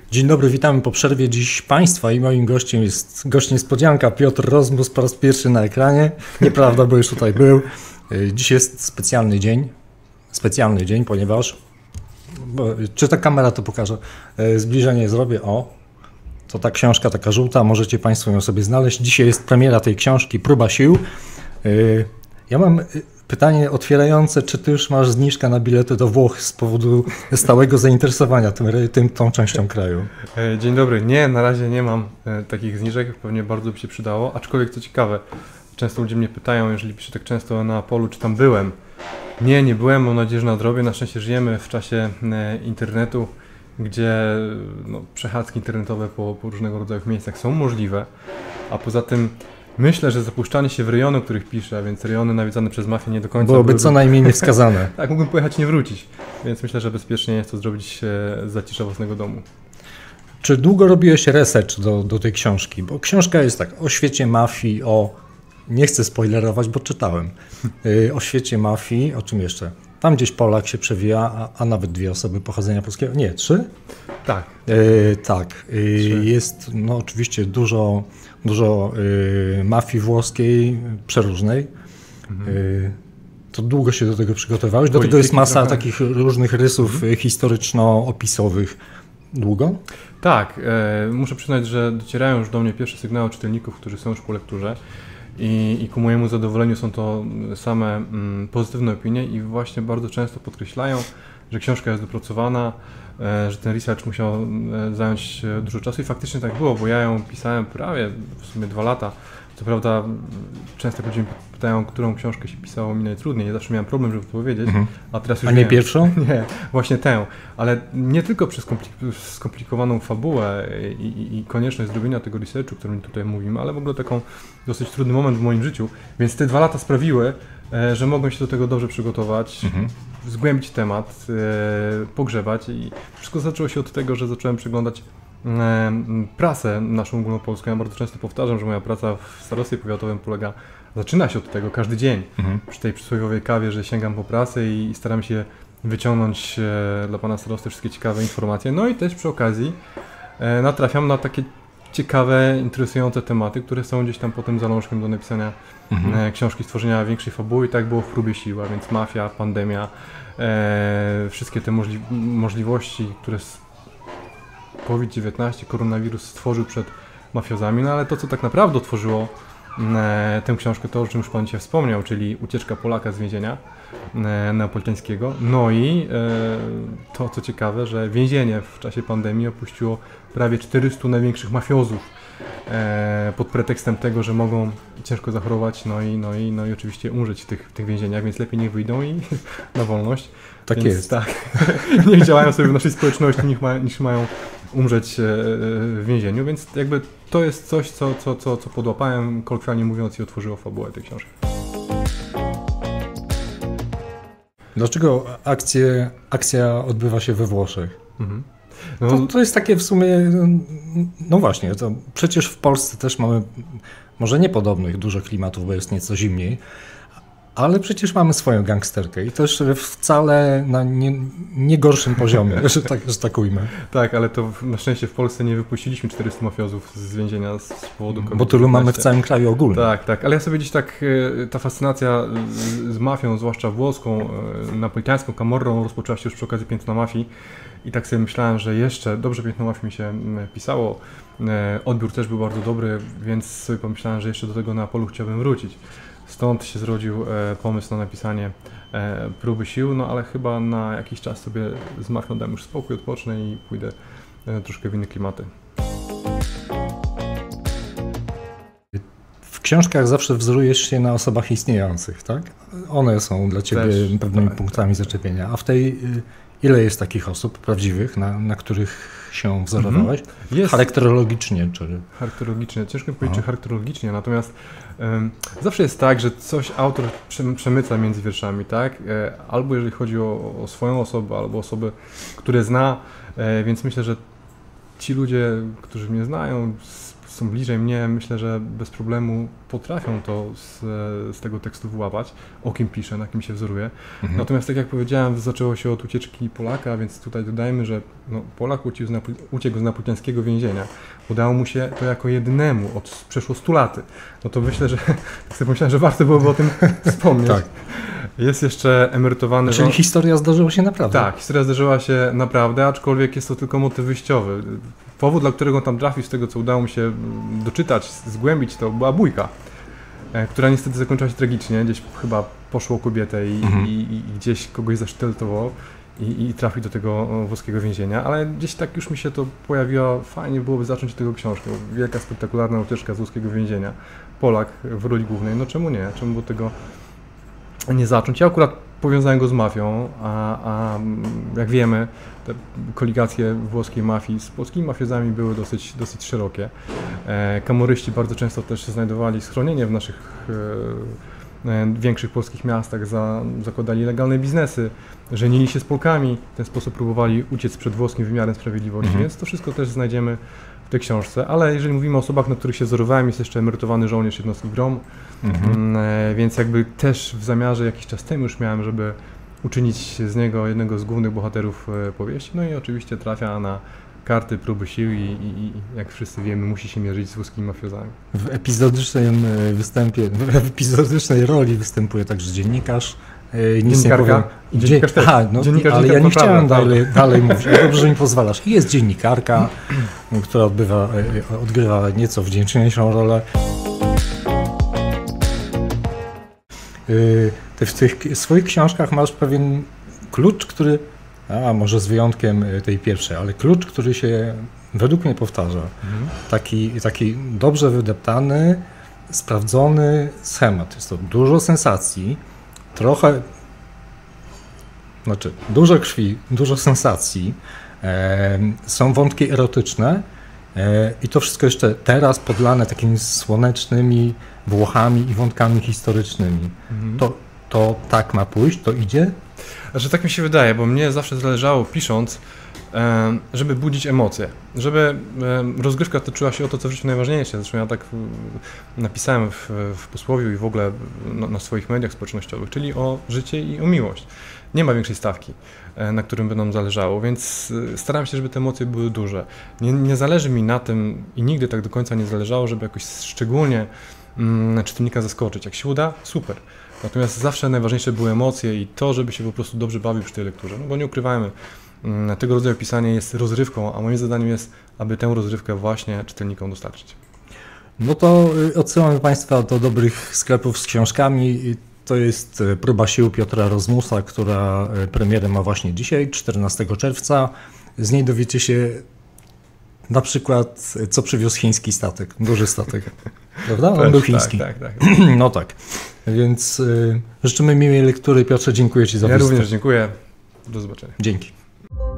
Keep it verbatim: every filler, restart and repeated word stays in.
Dzień dobry, witamy po przerwie. Dziś Państwa i moim gościem jest gość niespodzianka Piotr Rozmus po raz pierwszy na ekranie. Nieprawda, bo już tutaj był. Dziś jest specjalny dzień, specjalny dzień, ponieważ, bo, czy ta kamera to pokaże, zbliżenie zrobię, o, to ta książka taka żółta, możecie Państwo ją sobie znaleźć. Dzisiaj jest premiera tej książki, Próba sił. Ja mam pytanie otwierające, czy Ty już masz zniżkę na bilety do Włoch z powodu stałego zainteresowania tym, tym, tą częścią kraju? Dzień dobry, nie, na razie nie mam takich zniżek, pewnie bardzo by się przydało, aczkolwiek co ciekawe, często ludzie mnie pytają, jeżeli piszę tak często na Apolu, czy tam byłem. Nie, nie byłem, mam nadzieję, że nadrobię. Na szczęście żyjemy w czasie internetu, gdzie no, przechadzki internetowe po, po różnego rodzaju miejscach są możliwe, a poza tym myślę, że zapuszczanie się w rejony, o których piszę, a więc rejony nawiedzane przez mafię nie do końca byłoby co najmniej niewskazane. Tak, mógłbym pojechać, nie wrócić, więc myślę, że bezpiecznie jest to zrobić z zacisza własnego domu. Czy długo robiłeś research do, do tej książki? Bo książka jest tak, o świecie mafii, o... Nie chcę spoilerować, bo czytałem. O świecie mafii, o czym jeszcze? Tam gdzieś Polak się przewija, a, a nawet dwie osoby pochodzenia polskiego. Nie, trzy? Tak. E, tak. E, jest no, oczywiście dużo, dużo e, mafii włoskiej, przeróżnej. Mhm. E, to długo się do tego przygotowałeś? Do tego jest masa trochę... takich różnych rysów mhm. historyczno-opisowych. Długo? Tak. E, muszę przyznać, że docierają już do mnie pierwsze sygnały czytelników, którzy są już po lekturze. I, I ku mojemu zadowoleniu są to same mm, pozytywne opinie i właśnie bardzo często podkreślają, że książka jest dopracowana, e, że ten research musiał e, zająć dużo czasu i faktycznie tak było, bo ja ją pisałem prawie w sumie dwa lata. Co prawda często ludzie mnie pytają, którą książkę się pisało mi najtrudniej. Ja zawsze miałem problem, żeby to powiedzieć, mhm. a teraz już A nie wiem. pierwszą? Nie, właśnie tę. Ale nie tylko przez skomplikowaną fabułę i, i, i konieczność zrobienia tego researchu, o którym tutaj mówimy, ale w ogóle taką dosyć trudny moment w moim życiu. Więc te dwa lata sprawiły, e, że mogłem się do tego dobrze przygotować, mhm. zgłębić temat, e, pogrzebać i wszystko zaczęło się od tego, że zacząłem przeglądać prasę naszą ogólnopolską. Ja bardzo często powtarzam, że moja praca w starostwie powiatowym polega, zaczyna się od tego każdy dzień, mhm. przy tej przysłowiowej kawie, że sięgam po prasę i, i staram się wyciągnąć e, dla pana starosty wszystkie ciekawe informacje. No i też przy okazji e, natrafiam na takie ciekawe, interesujące tematy, które są gdzieś tam potem zalążkiem do napisania mhm. e, książki, stworzenia większej fabuły i tak było w Próbie sił, a więc mafia, pandemia, e, wszystkie te możli możliwości, które COVID dziewiętnaście, koronawirus stworzył przed mafiozami, no ale to, co tak naprawdę otworzyło e, tę książkę, to o czym już Pan dzisiaj wspomniał, czyli ucieczka Polaka z więzienia e, neapolitańskiego. No i e, to, co ciekawe, że więzienie w czasie pandemii opuściło prawie czterystu największych mafiozów e, pod pretekstem tego, że mogą ciężko zachorować, no i, no i, no i oczywiście umrzeć w tych, w tych więzieniach, więc lepiej niech wyjdą i na wolność. Tak więc, jest. Tak. Niech działają sobie w naszej społeczności, niż, ma, niż mają umrzeć w więzieniu, więc jakby to jest coś, co, co, co, co podłapałem, kolokwialnie mówiąc, i otworzyło fabułę tej książki. Dlaczego akcje, akcja odbywa się we Włoszech? Mhm. No, to, to jest takie w sumie, no właśnie, to przecież w Polsce też mamy, może nie podobnych dużo klimatów, bo jest nieco zimniej, ale przecież mamy swoją gangsterkę i też wcale na nie, nie gorszym poziomie, że tak, że tak ujmę. Tak, ale to na szczęście w Polsce nie wypuściliśmy czterystu mafiozów z więzienia z powodu COVID. Bo tylu mamy w całym kraju ogólnie. Tak, tak, ale ja sobie gdzieś tak, ta fascynacja z, z mafią, zwłaszcza włoską, napolitańską, camorrą, rozpoczęła się już przy okazji Piętna Mafii i tak sobie myślałem, że jeszcze dobrze Piętno Mafii mi się pisało, odbiór też był bardzo dobry, więc sobie pomyślałem, że jeszcze do tego Neapolu chciałbym wrócić. Stąd się zrodził e, pomysł na napisanie e, Próby sił, no ale chyba na jakiś czas sobie z mafią dam już spokój, odpocznę i pójdę e, troszkę w inne klimaty. W książkach zawsze wzorujesz się na osobach istniejących, tak? One są dla Ciebie też pewnymi tak, punktami tak. zaczepienia. A w tej, ile jest takich osób prawdziwych, na, na których się wzorowałeś? Mhm. Charakterologicznie, czy... Charakterologicznie. Ciężko mi powiedzieć, czy charakterologicznie, natomiast um, zawsze jest tak, że coś autor przemyca między wierszami, tak? E, albo jeżeli chodzi o, o swoją osobę, albo osoby, które zna, e, więc myślę, że ci ludzie, którzy mnie znają, są bliżej mnie, myślę, że bez problemu potrafią to z, z tego tekstu wyłapać, o kim piszę, na kim się wzoruje. Mhm. Natomiast tak jak powiedziałem, zaczęło się od ucieczki Polaka, więc tutaj dodajmy, że no, Polak uciekł z, napu- uciekł z napolitańskiego więzienia. Udało mu się to jako jedynemu od przeszło stu laty. No to myślę, że tak sobie pomyślałem, że warto byłoby o tym wspomnieć. Tak. Jest jeszcze emerytowany... Czyli historia zdarzyła się naprawdę. Tak, historia zdarzyła się naprawdę, aczkolwiek jest to tylko motyw wyjściowy. Powód, dla którego tam trafił, z tego co udało mi się doczytać, zgłębić, to była bójka, która niestety zakończyła się tragicznie. Gdzieś chyba poszło o kobietę i, mhm. i, i gdzieś kogoś zasztyletował i, i trafił do tego włoskiego więzienia, ale gdzieś tak już mi się to pojawiło, fajnie byłoby zacząć od tego książkę. Wielka, spektakularna ucieczka z włoskiego więzienia. Polak w roli głównej, no czemu nie? Czemu było tego nie zacząć? Ja akurat powiązałem go z mafią, a, a jak wiemy, te koligacje włoskiej mafii z polskimi mafiozami były dosyć, dosyć szerokie. E, kamoryści bardzo często też znajdowali schronienie w naszych e, e, większych polskich miastach, za, zakładali legalne biznesy, żenili się z Polkami, w ten sposób próbowali uciec przed włoskim wymiarem sprawiedliwości, mhm. więc to wszystko też znajdziemy w tej książce, ale jeżeli mówimy o osobach, na których się wzorowałem, jest jeszcze emerytowany żołnierz jednostki GROM, mhm. e, więc jakby też w zamiarze jakiś czas temu już miałem, żeby uczynić z niego jednego z głównych bohaterów e, powieści, no i oczywiście trafia na karty próby sił i, i, i jak wszyscy wiemy, musi się mierzyć z włoskimi mafiozami. W epizodycznym występie, w epizodycznej roli występuje także dziennikarz. Nic Dziennikarka? Nie powiem. Dziennikarz też. Aha, no, Dziennikarz ale ja nie chciałem dalej, tak. dalej mówić. Dobrze, że mi pozwalasz. Jest dziennikarka, która odbywa, odgrywa nieco wdzięczniejszą rolę. W tych swoich książkach masz pewien klucz, który, a może z wyjątkiem tej pierwszej, ale klucz, który się według mnie powtarza. Mhm. Taki, taki dobrze wydeptany, sprawdzony schemat. Jest to dużo sensacji, trochę, znaczy dużo krwi, dużo sensacji, e, są wątki erotyczne e, i to wszystko jeszcze teraz podlane takimi słonecznymi Włochami i wątkami historycznymi. Mhm. To, to tak ma pójść? To idzie? Znaczy tak mi się wydaje, bo mnie zawsze zależało pisząc, e, żeby budzić emocje, żeby e, rozgrywka toczyła się o to, co w życiu najważniejsze. Zresztą ja tak napisałem w, w posłowiu i w ogóle na, na swoich mediach społecznościowych, czyli o życie i o miłość. Nie ma większej stawki, e, na którym by nam zależało, więc staram się, żeby te emocje były duże. Nie, nie zależy mi na tym i nigdy tak do końca nie zależało, żeby jakoś szczególnie mm, czytelnika zaskoczyć. Jak się uda, super. Natomiast zawsze najważniejsze były emocje i to, żeby się po prostu dobrze bawił przy tej lekturze. No bo nie ukrywajmy, tego rodzaju pisanie jest rozrywką, a moim zadaniem jest, aby tę rozrywkę właśnie czytelnikom dostarczyć. No to odsyłamy Państwa do dobrych sklepów z książkami. To jest Próba sił Piotra Rozmusa, która premierę ma właśnie dzisiaj, czternastego czerwca. Z niej dowiecie się na przykład, co przywiózł chiński statek, duży statek. Prawda? On był chiński. Tak, tak, tak. No tak. Więc y, życzymy miłej lektury. Piotrze, dziękuję Ci za ja wizytę. Ja również dziękuję. Do zobaczenia. Dzięki.